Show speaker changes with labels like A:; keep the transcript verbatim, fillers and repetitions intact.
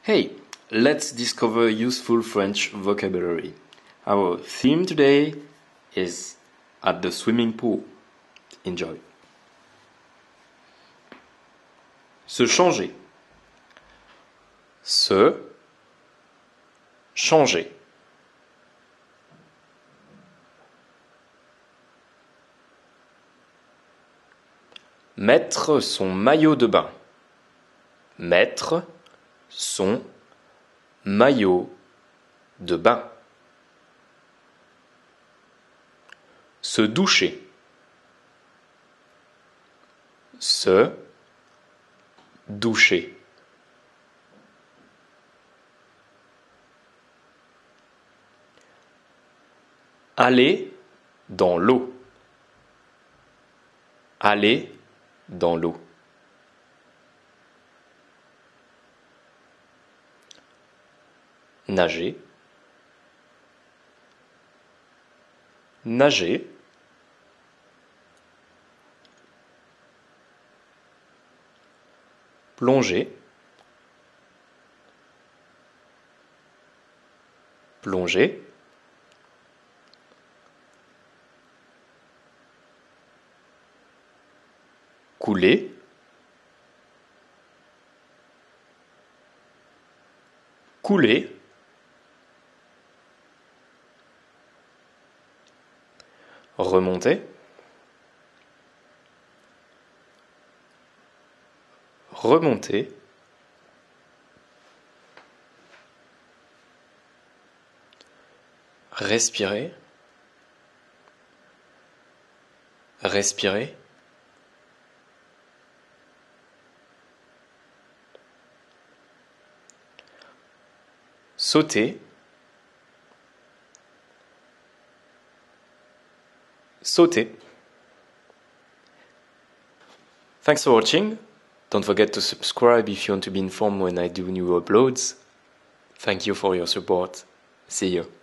A: Hey, let's discover useful French vocabulary. Our theme today is at the swimming pool. Enjoy. Se changer. Se changer. Mettre son maillot de bain. Mettre son maillot de bain. Se doucher. Se doucher. Aller dans l'eau. Aller dans l'eau. Nager. Nager. Plonger. Plonger. Couler. Couler. Remonter. Remonter. Respirer. Respirer. Sauter. Sauter. Thanks for watching. Don't forget to subscribe if you want to be informed when I do new uploads. Thank you for your support. See you.